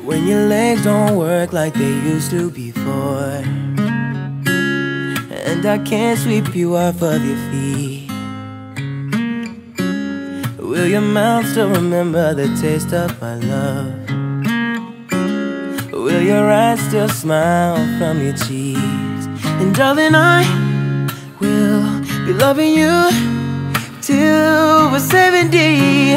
when your legs don't work like they used to before, and I can't sweep you off of your feet. Will your mouth still remember the taste of my love? Will your eyes still smile from your cheeks? And darling, I will be loving you till we're 70.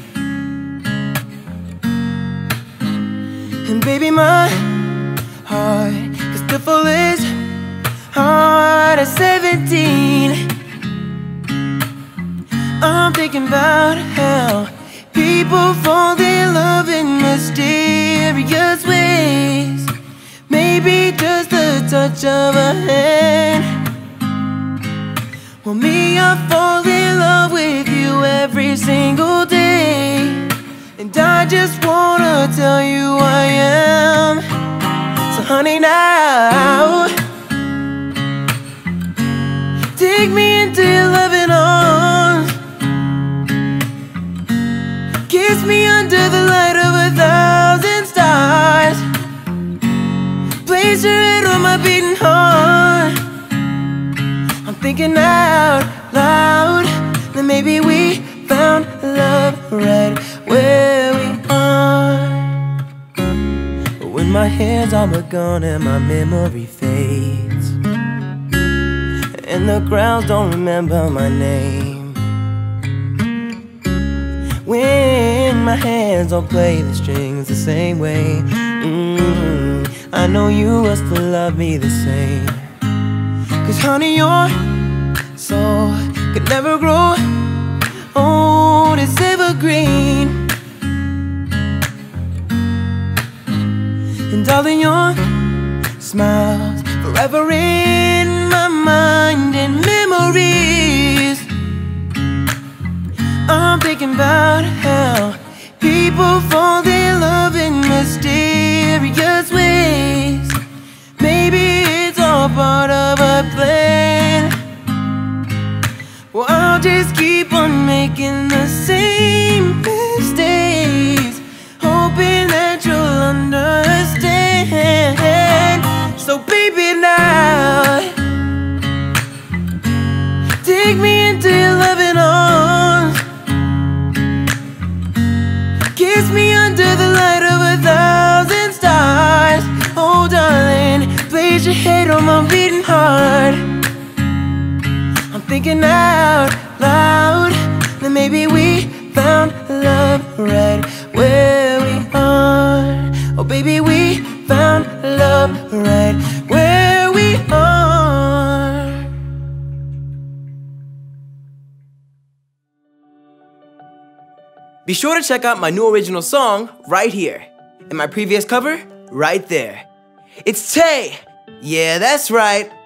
And baby, my heart can still fall as hard as 17. I'm thinking about how people fall in love in mysterious ways. Maybe just the touch of a hand. Well, me, I fall in love with you every single day, and I just wanna tell you I am. So honey, now take me into your loving arms. Kiss me under the light of 1,000 stars. Place your head on my beating heart. I'm thinking out loud that maybe we found love right where we are. When my hands are gone and my memory fades, and the crowds don't remember my name, when my hands don't play the strings the same way, I know you will still love me the same. Cause honey, your soul could never grow old, it's evergreen. And darling, your smile's forever in my mind and memories. I'm thinking about how people fall in love in mysterious ways. Maybe it's all part of a plan. Well, I'll just keep on making the same mistakes, hoping that you'll understand. So baby, now take me into your loving arms. Kiss me under the light of 1,000 stars. Oh darling, place your head on my beating heart. I'm thinking out loud that maybe we found love right where we are. Oh baby, we found love right where we are. Be sure to check out my new original song right here, and my previous cover right there. It's Tay. Yeah, that's right.